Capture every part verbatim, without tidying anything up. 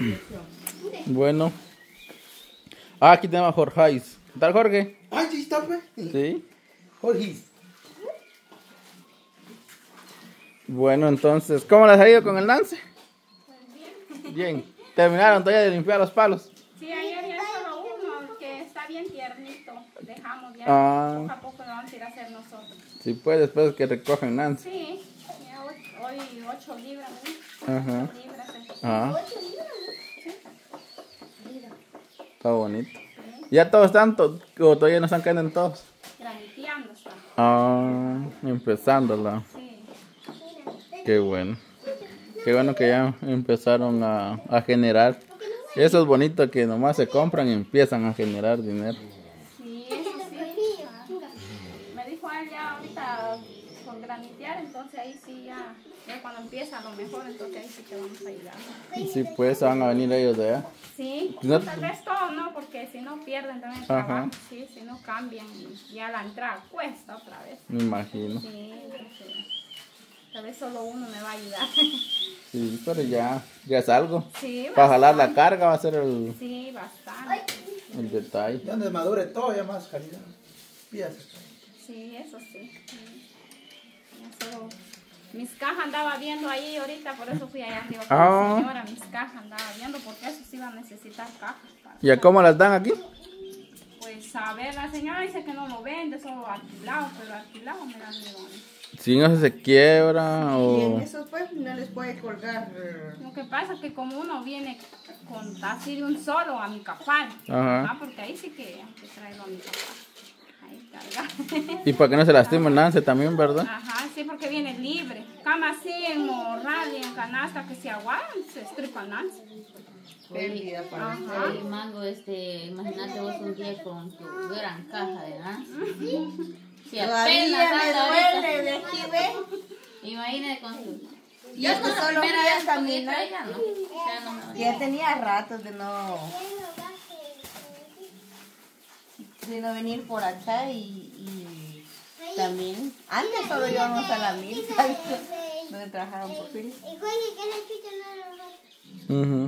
Bueno. Ah, aquí tenemos a Jorge. ¿Qué tal, Jorge? Ay, sí está, pues. Sí. Jorge. Bueno, entonces, ¿cómo les ha ido con el Nance? Pues bien. Bien. ¿Terminaron todavía de limpiar los palos? Sí, ayer ya solo uno, que está bien tiernito. Dejamos ya, ah. poco a poco lo vamos a ir a hacer nosotros. Sí, pues después que recogen Nance. Sí, ya hoy, hoy ocho libras, ¿eh? Ajá. ocho libras. ¿eh? Ah. ocho libras, sí. Está bonito. ¿Sí? ¿Ya todos están, to o todavía no están cayendo en todos? Graniteando está. Ah, empezándola. Sí. Qué bueno. Qué bueno que ya empezaron a, a generar. Eso es bonito, que nomás se compran y empiezan a generar dinero. Sí, eso sí. Me dijo él ya ahorita con granitear, entonces ahí sí ya, ya cuando empieza a lo mejor, entonces ahí sí te vamos a ayudar. Sí, pues van a venir ellos de allá. Sí, no, tal vez todo no, porque si no pierden también el trabajo, sí, si no cambian y ya la entrada cuesta otra vez. Me imagino. Sí, entonces, tal vez solo uno me va a ayudar. Sí, pero ya, ya es algo. Sí, para jalar la carga va a ser el, sí, bastante. el detalle. Ya donde madure todo, ya más calidad. Fíjate. Sí, eso sí. Ya solo... Mis cajas andaba viendo ahí ahorita, por eso fui allá arriba con ah. la señora. Mis cajas andaba viendo, porque eso sí iba a necesitar cajas. Para ¿Y a cómo las dan aquí? Pues a ver, la señora dice que no lo vende, solo alquilado, pero alquilado me da miedo. Si no se quiebra o... Y en eso pues no les puede colgar. Lo que pasa es que como uno viene con así de un solo a mi capal, Ajá. ah, porque ahí sí que hay que traerlo a mi capal. Ahí carga. Y para que no se lastime el Nance también, ¿verdad? Ajá, sí, porque viene libre. Cama así en morral y en canasta que se aguadan, se estripa el Nance. Pérdida para Ajá. El mango, este, imagínate vos un día con tu gran caja de Nance. Si todavía apenas me anda duele ahorita. de aquí, ve. Imagínate con su... Yo es que la solo primera fui a vez caminar. que ya no. Ya no me Ya tenía ratos de no, de no venir por acá y, y también, antes solo íbamos a la mil, ¿sabes? Donde trabajaban por fin. Uh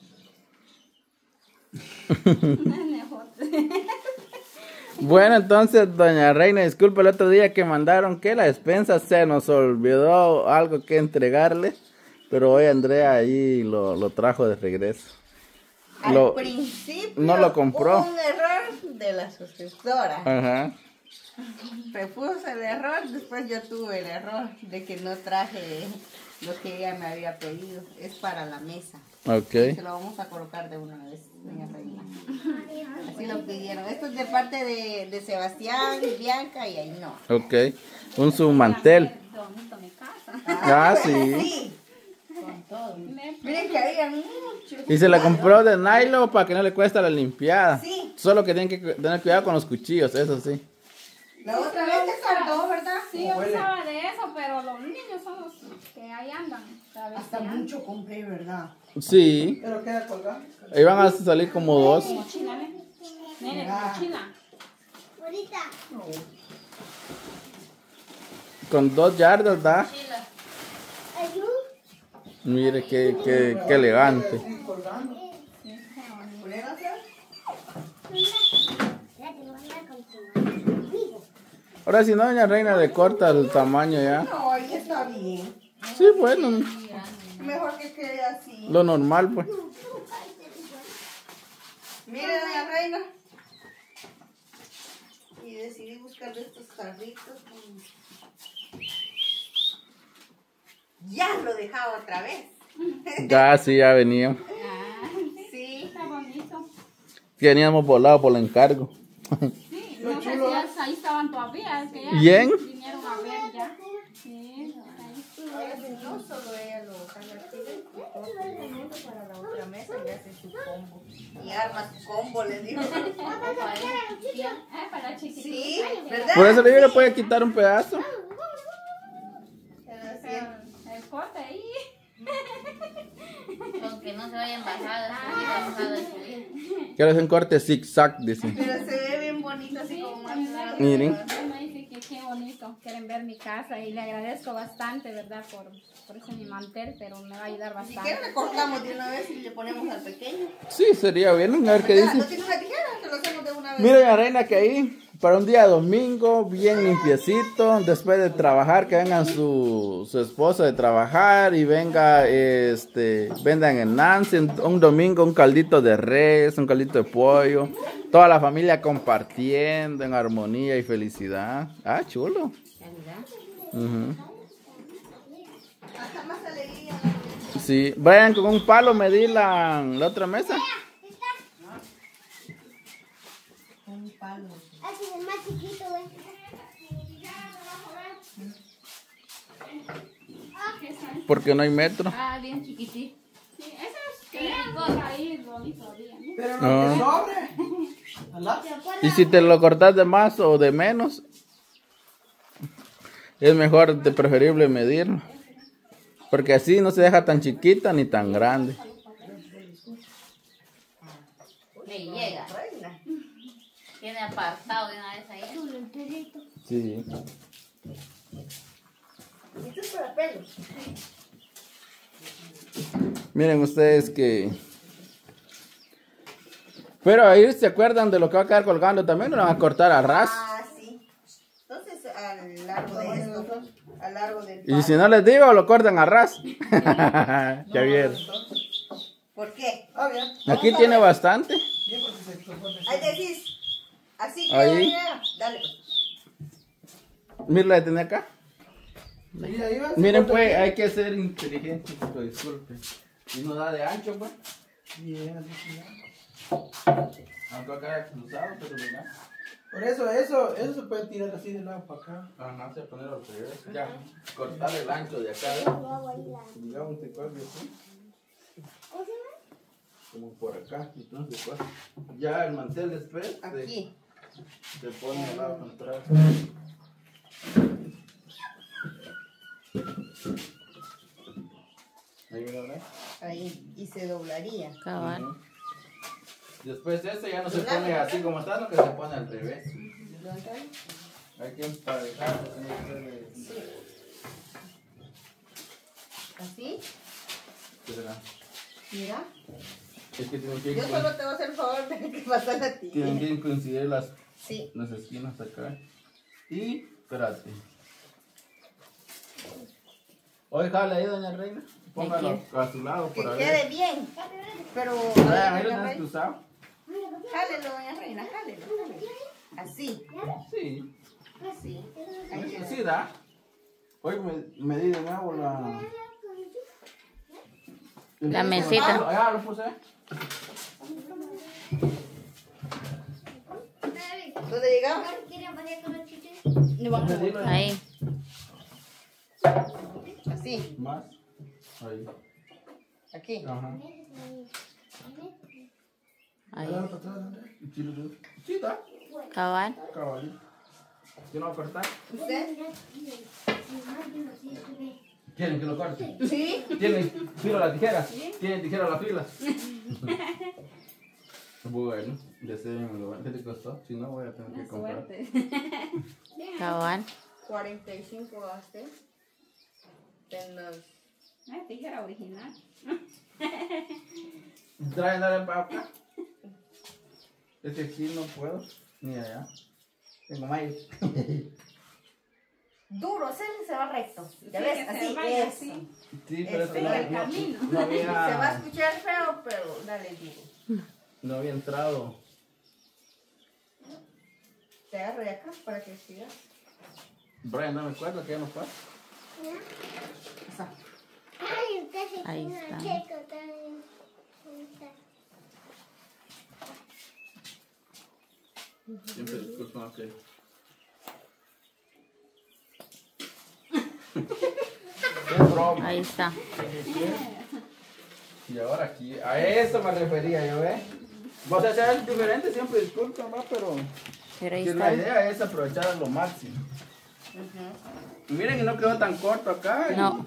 Bueno, entonces, doña Reina, disculpe el otro día que mandaron que la despensa se nos olvidó algo que entregarle, pero hoy Andrea ahí lo, lo trajo de regreso. Al Lo, principio no lo compró. hubo un error de la suscriptora. Ajá. Repuso el error, después yo tuve el error de que no traje lo que ella me había pedido. Es para la mesa. Ok. Se lo vamos a colocar de una vez, doña Reina. Así lo pidieron. Esto es de parte de, de Sebastián, Bianca y Ainhoa. Ok. Un submantel. Bonito mi casa. Ah, sí. Sí. con todo. Miren que había mucho. Y se la compró de nylon para que no le cuesta la limpiada. Sí. Solo que tienen que tener cuidado con los cuchillos, eso sí. La otra vez te saltó, ¿verdad? Sí, yo usaba de eso, pero los niños son los que ahí andan. Hasta mucho compré, ¿verdad? Sí. Pero queda colgado. Ahí van a salir como dos. Mochila, ¿eh? Nene, mochila. Ahorita. Con dos yardas, ¿da? Chila. Ayú. Mire qué, qué, qué elegante. Sí, colgando. Ya te voy a andar con tu amigo. Ahora si no, doña Reina le corta el tamaño ya. No, ahí está bien. Sí, bueno, Mejor que quede así. lo normal pues. Mire, doña Reina. Y decidí buscar de estos carritos. Ya lo dejaba otra vez. Ya, sí, ya veníamos. Ah, sí, Sí. está bonito. Veníamos volados por el encargo. Sí, no sé si ya ahí estaban todavía. Es que ya ¿Bien? vinieron a ver ya. Sí, ahí. Ahora si no, solo ella lo cambia así de para la otra mesa y hace su combo. Y arma su combo, le digo. Ah, para chiquitita. Sí, ¿verdad? Por eso le digo, le puede quitar un pedazo. Pero así El, el corte ahí. Con que no se vayan bajadas, subida, bajada y subida. Quiero hacer un corte zigzag, dice. Pero se ve bien bonito así como más largo. Miren. Me dice que qué bonito. Que quieren ver mi casa y le agradezco bastante, ¿verdad? Por, por ese mi mantel, pero me va a ayudar Si bastante. quieren le cortamos de una vez y le ponemos al pequeño. Sí, sería bien, a ver qué ¿Verdad? dice. ¿No tienes la tijera? Te lo hacemos de una vez. Mira, doña Reina, que ahí, para un día domingo, bien limpiecito, después de trabajar, que vengan su, su esposa de trabajar y venga, este, vendan en Nancy, un domingo un caldito de res, un caldito de pollo, toda la familia compartiendo en armonía y felicidad. Ah, chulo. Ujú. Hasta más alegría. Sí, vayan con un palo medir la, la otra mesa. Un palo. Así es más chiquito, güey. Porque no hay metro. Ah, bien chiquitito. Sí, eso es que ahí bonito día, ¿no? Pero lo Ah. que sobre. ¿Alá? Y si te lo cortas de más o de menos, es mejor, de preferible medirlo. Porque así no se deja tan chiquita ni tan grande. Le llega. Reina. Tiene apartado de una vez ahí. Sí. Esto es para pelos. Miren ustedes que... Pero ahí se acuerdan de lo que va a quedar colgando también, no lo van a cortar a ras. Ah, sí. Entonces, a lo largo de esto, a lo largo del Y si no les digo, lo cortan a ras. Ya No, vieron. entonces, ¿por qué? Ah, bien. Aquí tiene bastante. Bien, porque se propone. Ahí decís, así que Ahí. ya, dale. Miren la de tener acá. Sí, ahí va, se Miren corta pues, bien. hay que ser inteligentes, pues, disculpe. Y no da de ancho, pues. Bien, así sí, ya. Aunque acá es cruzado, pero mira. Por eso, eso, eso se puede tirar así de lado para acá. Ajá, se va a poner al revés. Ya, cortar el ancho de acá. ¿eh? Digamos que corte así. Como por acá. Entonces, pues, ya el mantel después se, Aquí. se pone al lado contrario. Ahí mira, ¿verdad? Ahí. Y se doblaría. Cabal. Ujú. Después ese ya no se pone así como está, sino que se pone al revés. Hay que emparejar. Así. ¿Será? Mira. Es que tienen que, Yo solo te voy a hacer el favor de que pasar a ti. tienen que coincidir las, Sí. las esquinas acá. Y, espérate. Oye, jale ahí, doña Reina. Póngalo a su lado Que por quede ahí. bien. Pero. Vean, ahí lo doña tienes Reina, cruzado. jálelo, doña Reina, jálelo. jálelo. Así. Sí. Así. Ahí queda. Sí, da. Oye, me, me di de nuevo la... La mesita. Ah, ya lo puse. ¿Dónde llegamos? Medilo Ahí. Así. más. Ahí. Aquí. Ajá. Ahí. Dale para atrás, Andrés. Sí, sí, da. Cabal. Caballito. ¿Quién lo va a cortar? ¿Usted? ¿Quieren que lo corte? Sí. ¿Tienen filo a la tijera? ¿Tienen tijera a la fila? Bueno, ya sé, me lo- ¿qué te costó? Si no, voy a tener que Una comprar. suerte. Cabal. cuarenta y cinco gasté. En los. Ah, tijera original. Trae, dale para acá. Es que aquí no puedo, ni allá. Tengo maíz. Duro, ese se va recto. ¿Ya Sí, ves? que se Así, vaya eso. así. Sí, pero Eso, es que el no, camino. no, no había, Se va a escuchar feo, pero dale duro. no había entrado. Te agarro de acá para que sigas. Brian, no me acuerdo que ya no pasa. Ahí está. Siempre disculpa que... Qué broma. Ahí está. Y ahora aquí, a eso me refería yo, ¿eh? Vos a ser diferente, siempre disculpa, ¿no? Pero Pero ahí que la está. idea es aprovechar a lo máximo. Y miren que no quedó tan corto acá. y- No.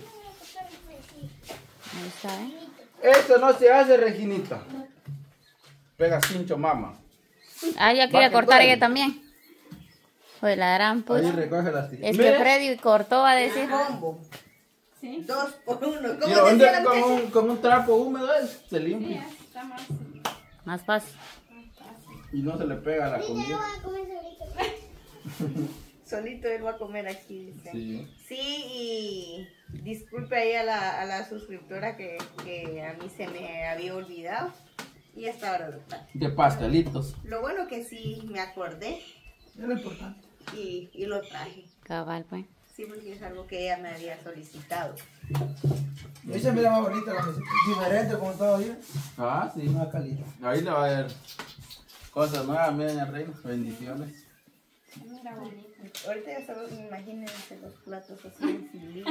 Ahí está, ¿eh? Eso no se hace, Reginita. Pega cincho, mamá. Ah, ya Va quería que cortar duele. ella también. Pues la gran puta. Ahí recoge las tijeras. Es que Freddy cortó a decir. Combo. Sí. Dos por uno. ¿Cómo Mira, ¿dónde decían con que- un, con un trapo húmedo es? Se Sí, limpia. está más. Más fácil. Y no se le pega a la Yo comida. voy a comer solito. Solito él va a comer aquí, dice. Sí. Sí, y disculpe ahí a la, a la suscriptora que, que a mí se me había olvidado. Y hasta ahora lo traje. De pastelitos. Lo bueno que sí me acordé Es lo importante. y, y lo traje. Cabal, pues. Sí, porque es algo que ella me había solicitado. Ahí se mira más bonita la mesita. Diferente como todo ahí. Ah, sí. Más calidad. Ahí le va a ver cosas nuevas, miren, doña Reina. Bendiciones. Mira, bonito. Ahorita ya solo imagínense los platos así en cilindro.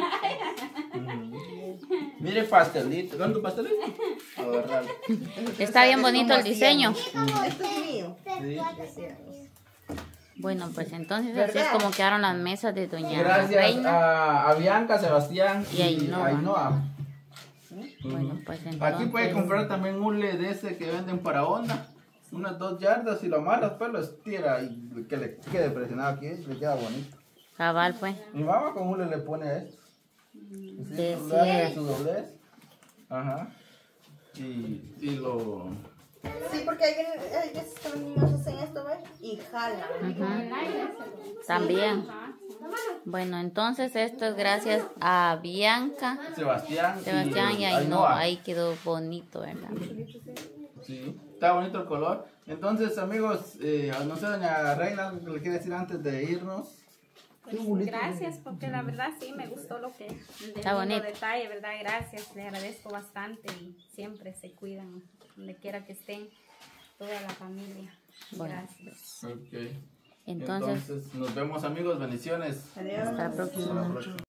Mire pastelito. ¿Cuánto pastelito? Agarrarlo. Está bien ¿Sabes bonito cómo el diseño. hacíamos? Esto es mío. Sí. Decíamos. Bueno, pues entonces así es ¿Verdad? como quedaron las mesas de Doña Gracias Reina. a, a Bianca, Sebastián Y a Ainhoa. Ainhoa. Bueno, pues entonces. Aquí puede comprar también un L E D de ese que venden para onda. Unas dos yardas y lo amarras, pues lo estira y que le quede presionado aquí, le queda bonito. Cabal, pues. Mi mamá con hule le pone a esto. Así, Sí, le sí. hace su doblez. Ajá. Y, y lo... Sí, porque hay, hay veces que los niños hacen esto, ¿ves? Y jalan. Ujú. También. Bueno, entonces esto es gracias a Bianca, Sebastián, Sebastián y Ainhoa. Ahí quedó bonito, ¿verdad? Sí, está bonito el color. Entonces, amigos, eh, no sé, doña Reina, ¿qué le quiere decir antes de irnos? Pues, gracias, porque la verdad sí me gustó lo que el Está bonito. detalle, ¿verdad? Gracias, le agradezco bastante y siempre se cuidan, donde quiera que estén, toda la familia. Bueno. Gracias. Ok. Entonces, Entonces, nos vemos, amigos. Bendiciones. Adiós. hasta la próxima. Hasta la próxima.